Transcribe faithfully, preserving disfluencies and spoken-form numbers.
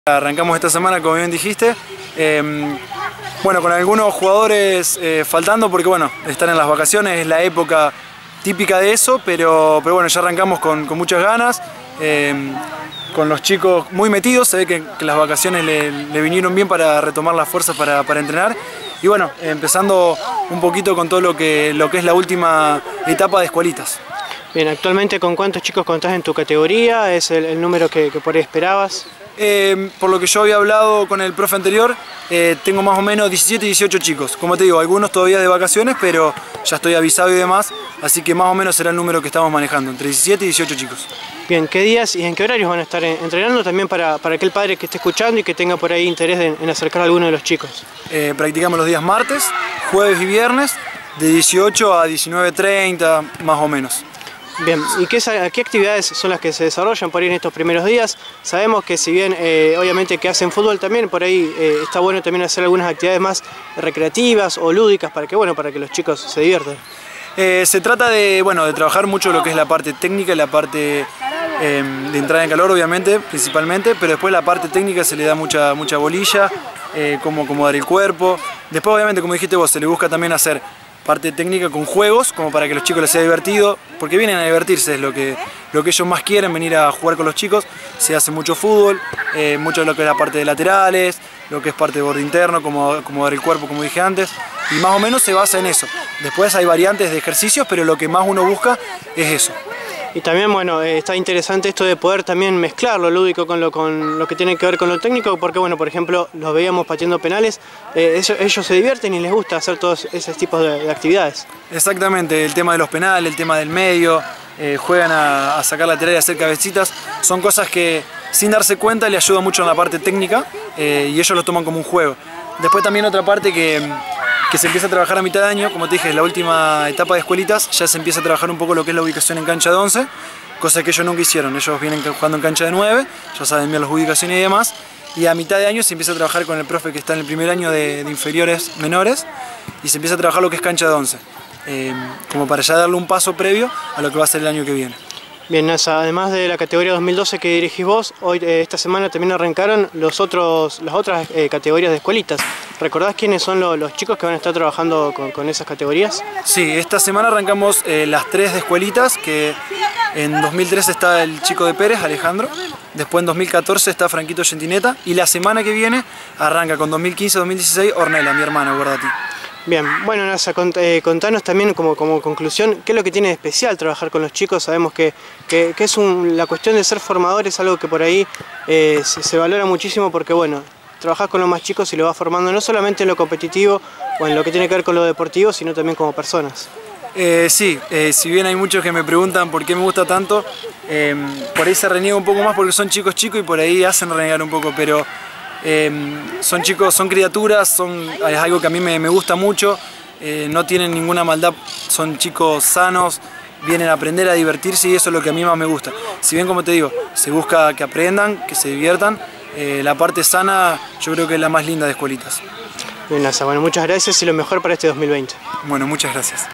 Arrancamos esta semana, como bien dijiste, eh, bueno, con algunos jugadores eh, faltando porque bueno, están en las vacaciones, es la época típica de eso, pero, pero bueno, ya arrancamos con, con muchas ganas, eh, con los chicos muy metidos, se ve que, que las vacaciones le, le vinieron bien para retomar las fuerzas para, para entrenar y bueno, empezando un poquito con todo lo que, lo que es la última etapa de escuelitas. Bien, actualmente ¿con cuántos chicos contás en tu categoría? ¿Es el, el número que, que por ahí esperabas? Eh, por lo que yo había hablado con el profe anterior, eh, tengo más o menos diecisiete, dieciocho chicos. Como te digo, algunos todavía de vacaciones, pero ya estoy avisado y demás, así que más o menos será el número que estamos manejando, entre diecisiete y dieciocho chicos. Bien, ¿qué días y en qué horarios van a estar entrenando también para, para aquel padre que esté escuchando y que tenga por ahí interés en, en acercar a alguno de los chicos? Eh, practicamos los días martes, jueves y viernes, de dieciocho a diecinueve treinta, más o menos. Bien, ¿y qué, qué actividades son las que se desarrollan por ahí en estos primeros días? Sabemos que si bien eh, obviamente que hacen fútbol también, por ahí eh, está bueno también hacer algunas actividades más recreativas o lúdicas para que, bueno, para que los chicos se diviertan. Eh, se trata de, bueno, de trabajar mucho lo que es la parte técnica y la parte eh, de entrada en calor, obviamente, principalmente, pero después la parte técnica se le da mucha, mucha bolilla, eh, cómo acomodar el cuerpo. Después, obviamente, como dijiste vos, se le busca también hacer parte técnica con juegos, como para que los chicos les sea divertido, porque vienen a divertirse, es lo que, lo que ellos más quieren, venir a jugar con los chicos. Se hace mucho fútbol, eh, mucho de lo que es la parte de laterales, lo que es parte de borde interno, como acomodar el cuerpo, como dije antes, y más o menos se basa en eso. Después hay variantes de ejercicios, pero lo que más uno busca es eso. Y también, bueno, eh, está interesante esto de poder también mezclar lo lúdico con lo, con lo que tiene que ver con lo técnico, porque, bueno, por ejemplo, los veíamos pateando penales, eh, eso, ellos se divierten y les gusta hacer todos esos tipos de, de actividades. Exactamente, el tema de los penales, el tema del medio, eh, juegan a, a sacar lateral y a hacer cabecitas, son cosas que sin darse cuenta le ayudan mucho en la parte técnica eh, y ellos lo toman como un juego. Después también otra parte que... que se empieza a trabajar a mitad de año, como te dije, en la última etapa de escuelitas, ya se empieza a trabajar un poco lo que es la ubicación en cancha de once, cosa que ellos nunca hicieron. Ellos vienen jugando en cancha de nueve, ya saben bien las ubicaciones y demás, y a mitad de año se empieza a trabajar con el profe que está en el primer año de, de inferiores menores, y se empieza a trabajar lo que es cancha de once, eh, como para ya darle un paso previo a lo que va a ser el año que viene. Bien, Nasa, además de la categoría dos mil doce que dirigís vos, hoy eh, esta semana también arrancaron los otros, las otras eh, categorías de escuelitas. ¿Recordás quiénes son lo, los chicos que van a estar trabajando con, con esas categorías? Sí, esta semana arrancamos eh, las tres de escuelitas, que en dos mil trece está el chico de Pérez, Alejandro, después en dos mil catorce está Franquito Gentineta y la semana que viene arranca con dos mil quince dos mil dieciséis Ornella, mi hermana, Guardati. Bien, bueno, Nasa, eh, contanos también como, como conclusión, ¿qué es lo que tiene de especial trabajar con los chicos? Sabemos que, que, que es un, la cuestión de ser formador es algo que por ahí eh, se, se valora muchísimo porque, bueno, trabajás con los más chicos y lo vas formando no solamente en lo competitivo o en lo que tiene que ver con lo deportivo, sino también como personas. Eh, sí, eh, si bien hay muchos que me preguntan por qué me gusta tanto, eh, por ahí se reniega un poco más porque son chicos chicos y por ahí hacen renegar un poco, pero... Eh, son chicos, son criaturas, son, es algo que a mí me, me gusta mucho, eh, no tienen ninguna maldad, son chicos sanos, vienen a aprender a divertirse y eso es lo que a mí más me gusta. Si bien, como te digo, se busca que aprendan, que se diviertan, eh, la parte sana yo creo que es la más linda de escuelitas. Bien, Nasa, bueno, muchas gracias y lo mejor para este dos mil veinte. Bueno, muchas gracias.